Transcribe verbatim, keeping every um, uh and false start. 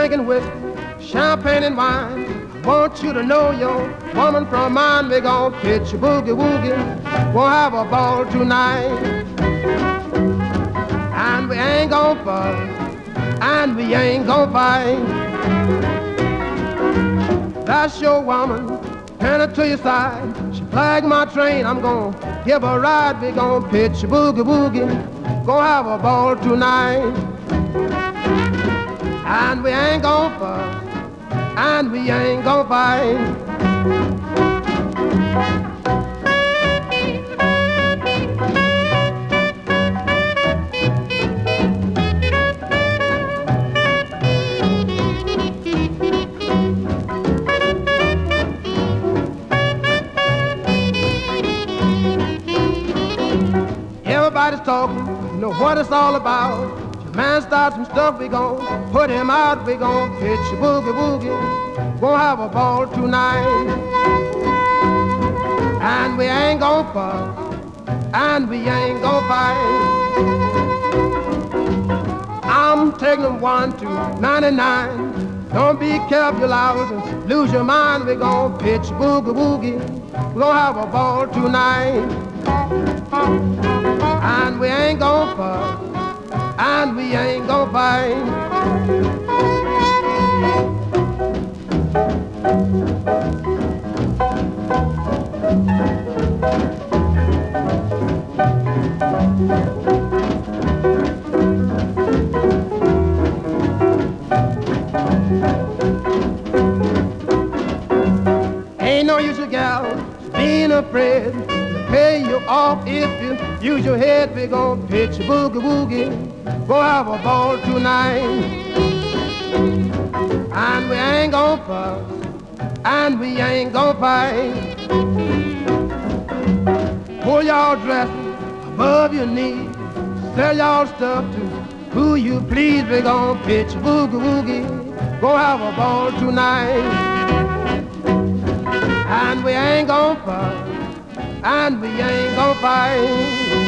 drinking whiskey, champagne and wine. I want you to know your woman from mine. We gon' pitch a boogie woogie, we'll have a ball tonight. And we ain't gon' fuss, and we ain't gon' fight. That's your woman, turn her to your side. She flagged my train, I'm gon' give her a ride. We gon' pitch a boogie woogie, gon' have a ball tonight. And we ain't gon' fuss, and we ain't gon' fight. Everybody's talking, you know what it's all about. If a man starts some stuff, we gon' put him out. We gon' pitch a boogie woogie, gon' have a ball tonight. And we ain't gon' fuss, and we ain't gon' fight. I'm taking them one to ninety-nine. Don't be careful out and lose your mind. We gon' pitch a boogie woogie, we gon' have a ball tonight. And we ain't gon' fuss, and we ain't gon' fight. Ain't no use, gal, being afraid. Pay you off if you use your head. We gon' pitch a boogie woogie, go have a ball tonight. And we ain't gon' fuss, and we ain't gon' fight. Pull y'all dresses above your knees, sell y'all stuff to who you please. We gon' pitch a boogie woogie, go have a ball tonight. And we ain't gon' fuss, and we ain't gon' fight.